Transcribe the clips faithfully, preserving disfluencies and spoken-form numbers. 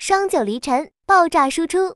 双九离尘，爆炸输出。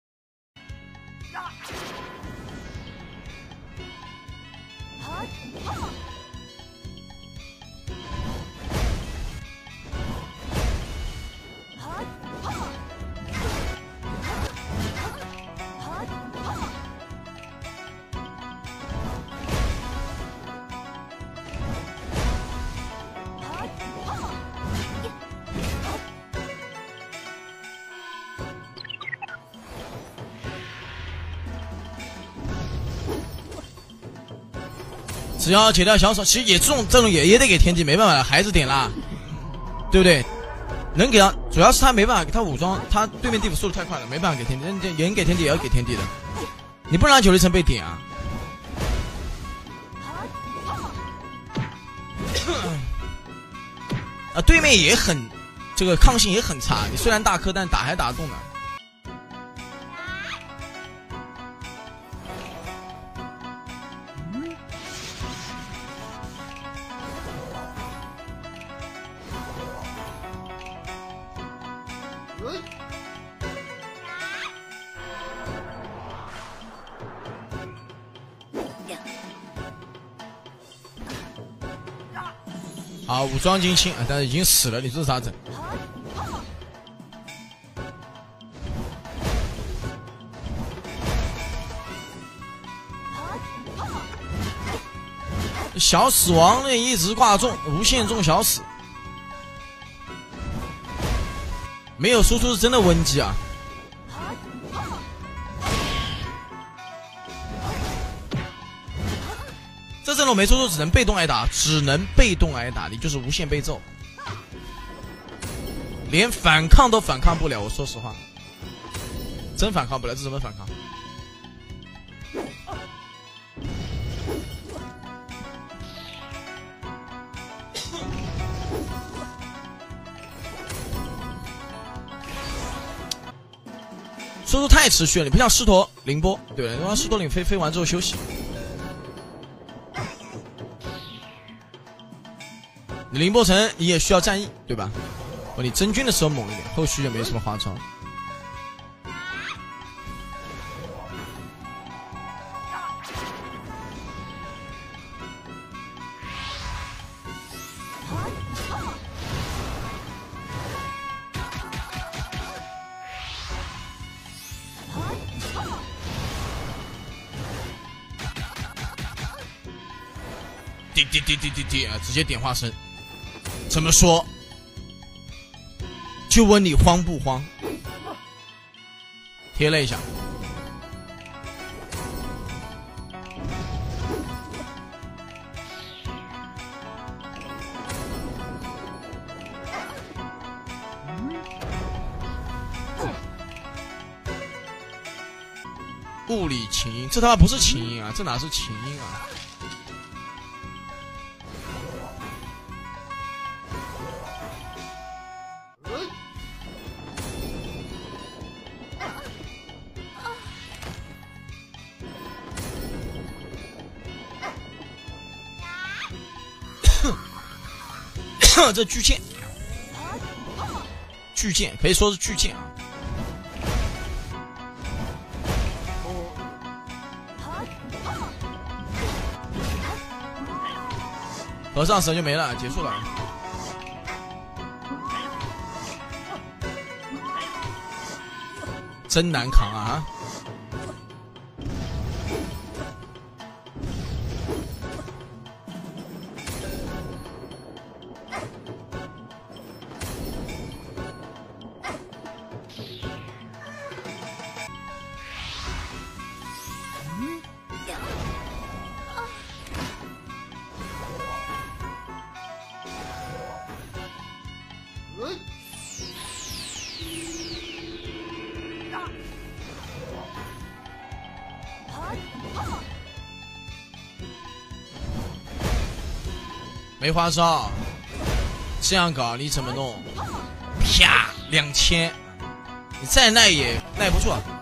只要解掉小手，其实也这种这种也也得给天地，没办法，孩子点啦，对不对？能给他，主要是他没办法，他武装，他对面地府速度太快了，没办法给天地，人给天地也要给天地的，你不能让九离尘被点啊！啊，对面也很，这个抗性也很差，你虽然大颗，但打还打得动的。好，武装金青啊，但是已经死了，你这是咋整？小死亡呢一直挂中，无限中小死，没有输出是真的温机啊！这阵容没输出，只能被动挨打，只能被动挨打，你就是无限被揍，连反抗都反抗不了。我说实话，真反抗不了，这怎么反抗？输出太持续了，你不像狮驼凌波，对吧？让狮驼岭飞飞完之后休息。你凌波城你也需要战役，对吧？哦，你真军的时候猛一点，后续就没什么花招。滴滴滴滴滴滴啊！直接点化身。怎么说？就问你慌不慌？贴了一下。物理琴音，这他妈不是琴音啊，这哪是琴音啊？这巨剑，巨剑可以说是巨剑啊！和尚神就没了，结束了。真难扛啊！没花招，这样搞你怎么弄？啪，两千，你再耐也耐不住啊！